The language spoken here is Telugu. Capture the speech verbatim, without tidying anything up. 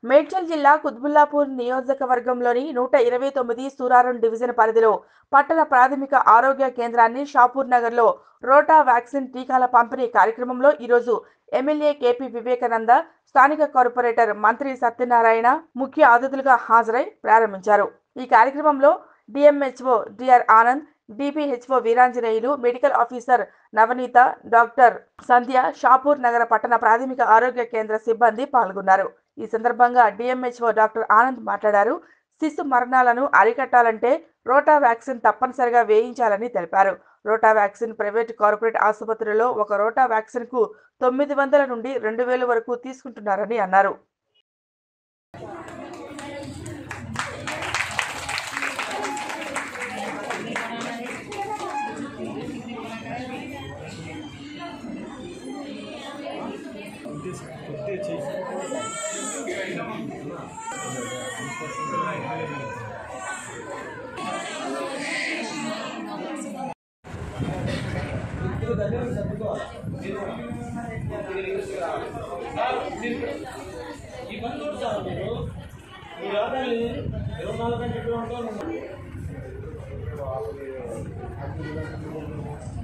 మేడ్చల్ జిల్లా కుత్బుల్లాపూర్ నియోజకవర్గంలోని నూట ఇరవై తొమ్మిది సూరారం డివిజన్ పరిధిలో పట్టణ ప్రాథమిక ఆరోగ్య కేంద్రాన్ని షాపూర్ నగర్లో రోటా వ్యాక్సిన్ టీకాల పంపిణీ కార్యక్రమంలో ఈరోజు ఎమ్మెల్యే కేపీ వివేకానంద, స్థానిక కార్పొరేటర్ మంత్రి సత్యనారాయణ ముఖ్య అతిథులుగా హాజరై ప్రారంభించారు. ఈ కార్యక్రమంలో DMHO DR Anand, DPHO Veeranjaneyulu, medical officer Navaneetha, doctor Sandhya, Shapur నగర పట్టణ ప్రాథమిక ఆరోగ్య కేంద్ర సిబ్బంది పాల్గొన్నారు. ఈ సందర్భంగా డిఎంహెచ్ఓ డాక్టర్ ఆనంద్ మాట్లాడారు. శిశు మరణాలను అరికట్టాలంటే రోటా వ్యాక్సిన్ తప్పనిసరిగా వేయించాలని తెలిపారు. రోటా వ్యాక్సిన్ ప్రైవేట్, కార్పొరేట్ ఆసుపత్రుల్లో ఒక రోటా వ్యాక్సిన్ కు తొమ్మిది వందల నుండి రెండు వేల వరకు తీసుకుంటున్నారని అన్నారు. ఈ బంధు సార్ మీరు ఈ ఆదాయాలు ఇరవై నాలుగు గంటలు ఉంటారు.